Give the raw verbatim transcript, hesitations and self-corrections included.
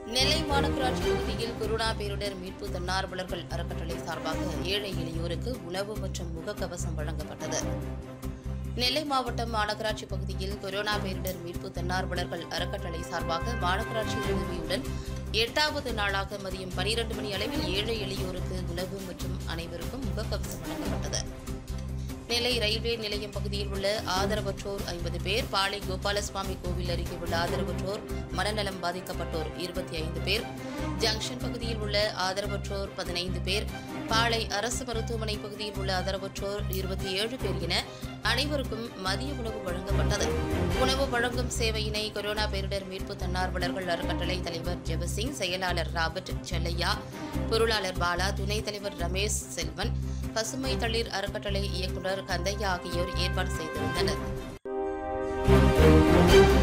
நெல்லை மாநகராட்சி பகுதியில் கொரோனா பேரிடர் மீட்பு தன்னார்வலர்கள் அறக்கட்டளை சார்பாக ஏழை எளியோருக்கு உணவு மற்றும் முகக்கவசம் வழங்கப்பட்டது. நெல்லை மாவட்டம் மாநகராட்சி பகுதியில் கொரோனா பேரிடர் மீட்பு தன்னார்வலர்கள் அறக்கட்டளை சார்பாக மாநகராட்சி உதவியுடன் எட்டாவது நாளாக மதியம் பனிரண்டு மணி அளவில் ஏழை எளியோருக்கு உணவு மற்றும் அனைவருக்கும் முகக்கவசம் வழங்கப்பட்டது. நெல்லை ரயில்வே நிலையம் பகுதியில் உள்ள ஆதரவற்றோர் ஐம்பது பேர், பாளை கோபாலசுவாமி கோவில் அருகே உள்ள ஆதரவற்றோர், மனநலம் பாதிக்கப்பட்டோர் இருபத்தி ஐந்து பேர், ஜங்ஷன் பகுதியில் உள்ள ஆதரவற்றோர் பதினைந்து பேர், பாளை அரசு மருத்துவமனை பகுதியில் உள்ள ஆதரவற்றோர் இருபத்தி ஏழு பேர் என அனைவருக்கும் மதிய உணவு வழங்கப்பட்டது. உணவு வழங்கும் சேவையினை கொரோனா பேரிடர் மீட்பு தன்னார்வலர்கள் அறக்கட்டளை தலைவர் ஜெபசிங், செயலாளர் ராபர்ட் செல்லையா, பொருளாளர் பாலா, துணைத் தலைவர் ரமேஷ் செல்வன், பசுமை தளிர் அறக்கட்டளை இயக்குநர் கந்தையா ஆகியோர் ஏற்பாடு செய்திருந்தனர்.